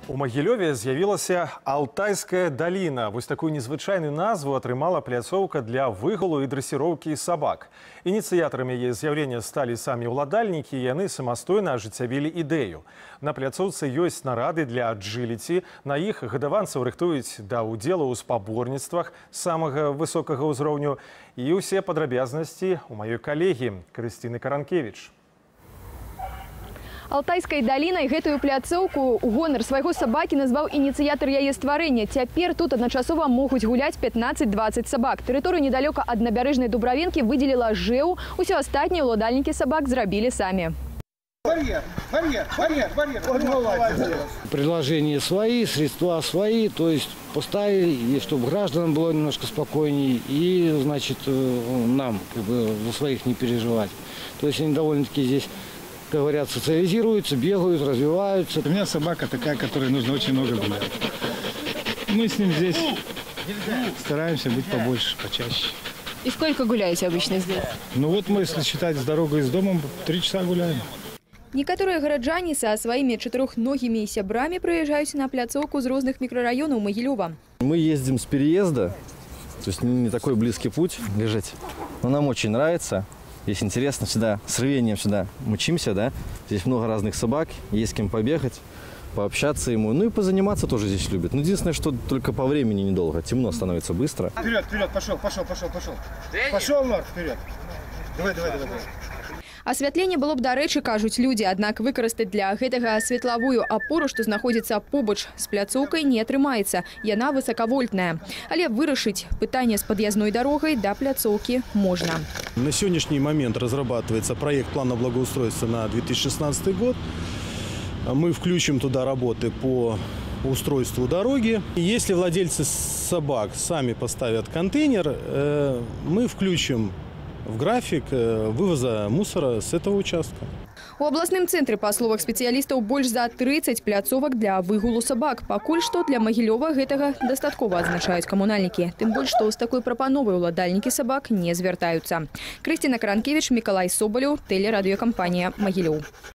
У Магілёве з'явілася Алтайская даліна. Вось такую незвычайную назву атрымала пляцоўка для выгулу і дрэсіроўкі сабак. Ініцыятарамі яе з'яўлення сталі самі ўладальнікі, і яны самастойна ажыццявілі ідэю. На пляцоўцы ёсць нарады для аджиліці, на іх гадаванцаў рыхтуюць да ўдзелу ў спаборніцтвах самага высокага ўзроўню. І ўсе падрабязнасці у маёй калегі Крысціны Каранкевіч. Алтайскай далінай гэтую пляцоўку у гонар свайго сабакі назваў ініцыятар яе стварэння. Цяпер тут адначасова могуць гуляць 15-20 сабак. Тэрыторыю недалёка ад набярэжнай Дубравінкі выдзеліла ЖЭУ. Усё астатняе ўладальнікі сабак зрабілі самі. Предложения свои, средства свои, то есть поставили, чтобы гражданам было немножко спокойнее и, значит, нам за своих не переживать. То есть они довольно-таки здесь, как говорят, социализируются, бегают, развиваются. У меня собака такая, которой нужно очень много гулять. Мы с ним здесь стараемся быть побольше, почаще. И сколько гуляете обычно здесь? Ну вот мы, если считать с дорогой из дома, 3 часа гуляем. Некаторыя гараджане са сваімі чатырохногімі сябрамі прыязджаюць на пляцоўку з розных мікрараёнаў Магілёва. Мы ездим с переезда, то есть не такой близкий путь лежать. Но нам очень нравится. Здесь интересно всегда, с рвением всегда мчимся, да. Здесь много разных собак, есть с кем побегать, пообщаться ему. Ну и позаниматься тоже здесь любят. Но единственное, что только по времени недолго. Темно становится быстро. Вперед, вперед, пошел. Пошел, Марк, вперед. Давай. Асвятленне было б дарэчы, кажуць людзі, аднак выкарыстаць для гэтага светлавую апору, што знаходзіцца побач з пляцоўкай, не атрымаецца. Яна высакавольтная. Але вырашыць пытанне з пад'язной дарогай да пляцоўкі можна. На сегодняшний момент разрабатывается проект плана благоустройства на 2016 год. Мы включим туда работы по устройству дороги. Если владельцы собак сами поставят контейнер, мы включим в график вывоза мусора с этого участка. У абласным цэнтры, па словах спецыялістаў, больш за 30 пляцовак для выгулу сабак. Пакуль што для Магілёва гэтага дастаткова, адзначаюць камунальнікі. Тым больш, што з такой прапановай уладальнікі сабак не звяртаюцца. Крысціна Каранкевіч, Мікалай Собалеў, тэлерадыёкампанія «Магілёў».